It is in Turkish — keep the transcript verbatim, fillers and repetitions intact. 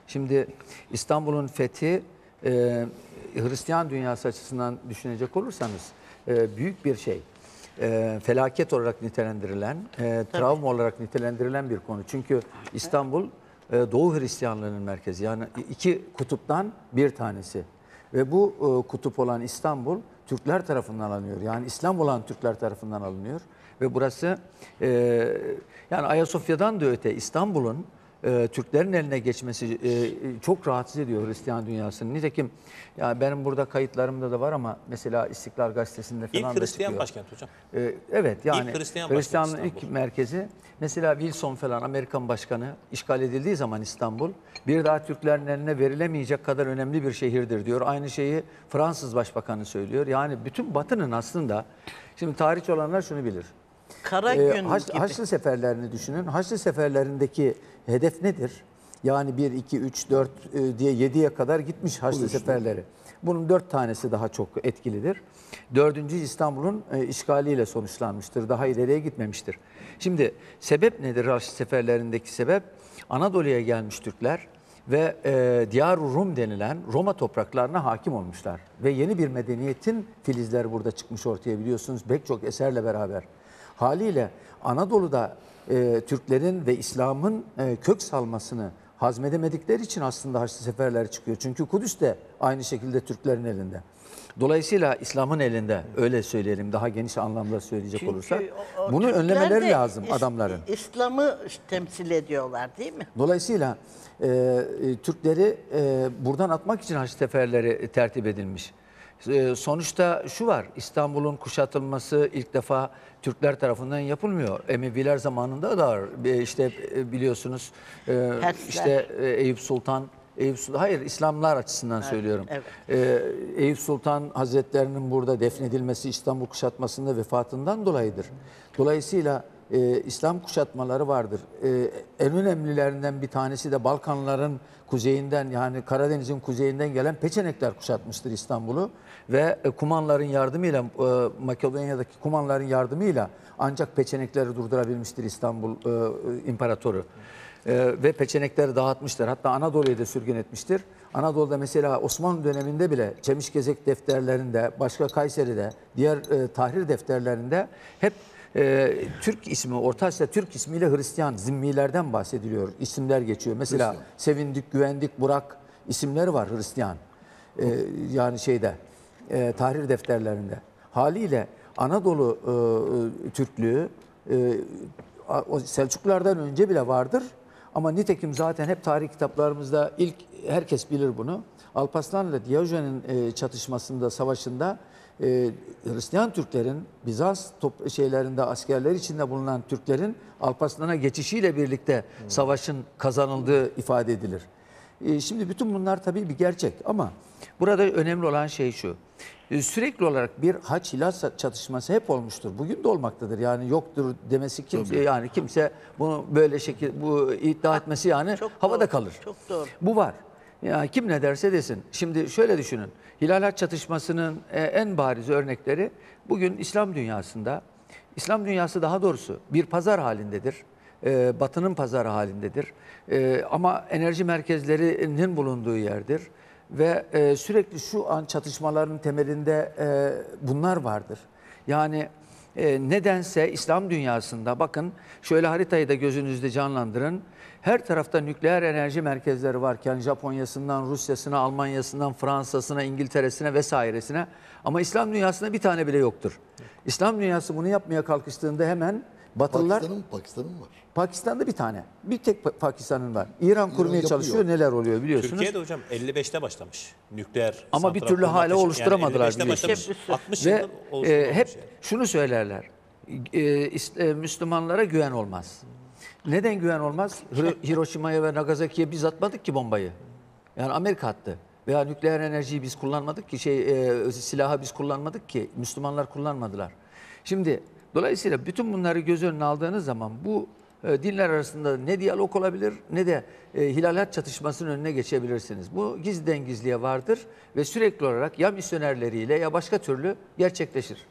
Şimdi İstanbul'un fethi e, Hristiyan dünyası açısından düşünecek olursanız e, büyük bir şey. E, felaket olarak nitelendirilen, e, travma olarak nitelendirilen bir konu. Çünkü İstanbul e, Doğu Hristiyanlığının merkezi. Yani iki kutuptan bir tanesi. Ve bu e, kutup olan İstanbul Türkler tarafından alınıyor. Yani İslam olan Türkler tarafından alınıyor. Ve burası e, yani Ayasofya'dan da öte İstanbul'un e, Türklerin eline geçmesi e, çok rahatsız ediyor Hristiyan dünyasını. Nitekim ya benim burada kayıtlarımda da var ama mesela İstiklal Gazetesi'nde falan İlk da Hristiyan çıkıyor. başkent hocam. E, evet yani İlk Hristiyan Hristiyanlığın başkent ilk İstanbul. merkezi mesela Wilson falan Amerikan başkanı işgal edildiği zaman İstanbul bir daha Türklerin eline verilemeyecek kadar önemli bir şehirdir diyor. Aynı şeyi Fransız Başbakanı söylüyor. Yani bütün Batı'nın aslında şimdi tarihçi olanlar şunu bilir. Kara Ee, gün Haç, gibi. Haçlı seferlerini düşünün. Haçlı seferlerindeki hedef nedir? Yani bir, iki, üç, dört e, diye yediye kadar gitmiş Haçlı seferleri. Bunun dört tanesi daha çok etkilidir. Dördüncü İstanbul'un e, işgaliyle sonuçlanmıştır. Daha ileriye gitmemiştir. Şimdi sebep nedir Haçlı seferlerindeki sebep? Anadolu'ya gelmiş Türkler ve e, Diyar-ı Rum denilen Roma topraklarına hakim olmuşlar. Ve yeni bir medeniyetin filizleri burada çıkmış ortaya biliyorsunuz pek çok eserle beraber. Haliyle Anadolu'da e, Türklerin ve İslam'ın e, kök salmasını hazmedemedikleri için aslında Haçlı seferler çıkıyor. Çünkü Kudüs de aynı şekilde Türklerin elinde. Dolayısıyla İslam'ın elinde öyle söyleyelim daha geniş anlamda söyleyecek Çünkü olursak. o- o Bunu Türkler önlemeleri de lazım İs- adamların. İslam'ı temsil ediyorlar değil mi? Dolayısıyla e, e, Türkleri e, buradan atmak için Haçlı seferleri tertip edilmiş. E, sonuçta şu var, İstanbul'un kuşatılması ilk defa Türkler tarafından yapılmıyor. Emeviler zamanında da var. E, işte e, biliyorsunuz e, Persler. işte e, Eyüp Sultan, Eyüp Sultan, hayır İslamlar açısından söylüyorum. evet. E, Eyüp Sultan Hazretlerinin burada defnedilmesi İstanbul kuşatmasında vefatından dolayıdır. Dolayısıyla e, İslam kuşatmaları vardır. E, en önemlilerinden bir tanesi de Balkanların kuzeyinden yani Karadeniz'in kuzeyinden gelen Peçenekler kuşatmıştır İstanbul'u ve e, Kumanların yardımıyla e, Makedonya'daki Kumanların yardımıyla ancak Peçenekleri durdurabilmiştir İstanbul e, İmparatoru. E, ve Peçenekleri dağıtmıştır. Hatta Anadolu'yu da sürgün etmiştir. Anadolu'da mesela Osmanlı döneminde bile Çemişgezek defterlerinde, başka Kayseri'de, diğer e, tahrir defterlerinde hep e, Türk ismi, Orta Asya Türk ismiyle Hristiyan zimmilerden bahsediliyor. İsimler geçiyor. Mesela Hristiyan. Sevindik, Güvendik, Burak isimleri var Hristiyan. E, yani şeyde, e, tahrir defterlerinde. Haliyle Anadolu e, Türklüğü e, o Selçuklulardan önce bile vardır. Ama nitekim zaten hep tarih kitaplarımızda ilk herkes bilir bunu. Alparslan ile Diyojen'in e, çatışmasında, savaşında e, Hristiyan Türklerin Bizans top şeylerinde askerler içinde bulunan Türklerin Alparslan'a geçişiyle birlikte savaşın kazanıldığı ifade edilir. E, şimdi bütün bunlar tabii bir gerçek ama burada önemli olan şey şu. E, sürekli olarak bir haç hilal çatışması hep olmuştur. Bugün de olmaktadır. Yani yoktur demesi kimse Tabii. yani kimse bunu böyle şekil bu iddia etmesi yani Çok havada doğru, kalır. çok doğru. Bu var. Yani kim ne derse desin. Şimdi şöyle düşünün. Hilal haç çatışmasının e, en bariz örnekleri bugün İslam dünyasında, İslam dünyası daha doğrusu bir pazar halindedir. E, Batı'nın pazarı halindedir. E, ama enerji merkezlerinin bulunduğu yerdir. Ve e, sürekli şu an çatışmaların temelinde e, bunlar vardır. Yani e, nedense İslam dünyasında bakın şöyle haritayı da gözünüzde canlandırın. Her tarafta nükleer enerji merkezleri varken Japonya'sından, Rusya'sına, Almanya'sından, Fransa'sına, İngiltere'sine vesairesine ama İslam dünyasında bir tane bile yoktur. İslam dünyası bunu yapmaya kalkıştığında hemen Batılılar Pakistan'ın Pakistan'ın var. Pakistan'da bir tane. Bir tek Pa- Pakistan'ın var. İran kurmaya yapıyor. çalışıyor. Neler oluyor biliyorsunuz. Türkiye'de hocam elli beşte başlamış nükleer Ama bir santral türlü kurmak hala için. oluşturamadılar Yani elli beşte biliyorsunuz. başlamış, altmış Ve yıldır e, oluşturulmamış hep yani. şunu söylerler. E, is- e, Müslümanlara güven olmaz. Neden güven olmaz? Hiro- Hiroşima'ya ve Nagasaki'ye biz atmadık ki bombayı. Yani Amerika attı. Veya nükleer enerjiyi biz kullanmadık ki, şey e, silahı biz kullanmadık ki, Müslümanlar kullanmadılar. Şimdi dolayısıyla bütün bunları göz önüne aldığınız zaman bu e, dinler arasında ne diyalog olabilir ne de e, hilalat çatışmasının önüne geçebilirsiniz. Bu gizliden gizliye vardır ve sürekli olarak ya misyonerleriyle ya başka türlü gerçekleşir.